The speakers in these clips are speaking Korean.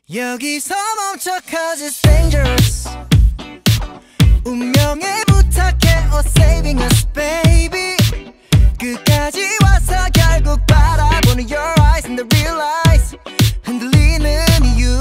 여기서 멈춰 cause it's dangerous. 운명에 부탁해 oh saving us baby. 끝까지 와서 결국 바라보는 your eyes and I realize 흔들리는 이유.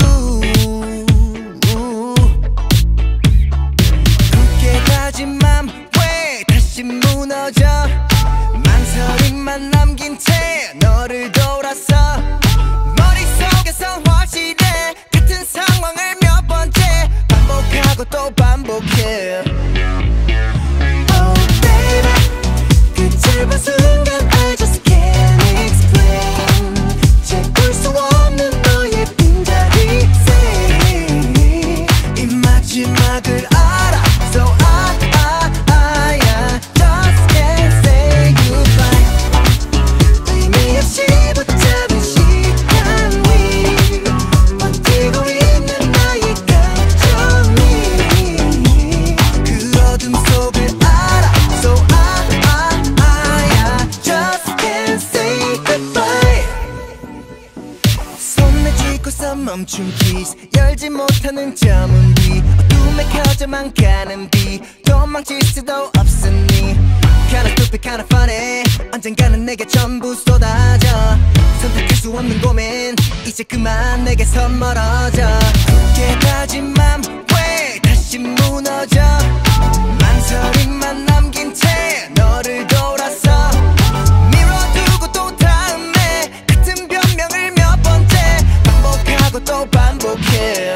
굳게 가진 맘 왜 다시 무너져. 망설임만 남긴 채 너를 돌아서 머릿속에서 확실해. 같은 상황을 몇 번째 반복하고 또 반복해. Oh baby 그 짧은 순간 I just can't explain. 채울 수 없는 너의 빈자리 say 이 마지막을 알아. So I just can't say goodbye. 의미 없이 붙잡은 시간 위 버티고 있는 나의 감정이 그 어둠 속을 알아. So I just can't say goodbye. 손에 쥐고서 멈춘 키스 열지 못하는 저 문 뒤 어둠에 켜져만 가는 빛 도망칠 수도 없으니 Kinda stupid kinda funny 언젠가는 내게 전부 쏟아져. 선택할 수 없는 고민 이제 그만 내게서 멀어져. 굳게 가진 맘 왜 다시 무너져. 망설임만 남긴 채 너를 돌아서 미뤄두고 또 다음에 같은 변명을 몇 번째 반복하고 또 반복해.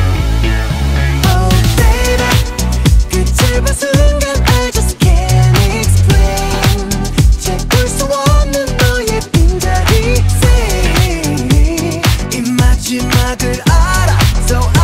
Oh baby 그 짧은 순간 I just can't explain. 채울 수 없는 너의 빈자리 say 이 마지막을 알아. So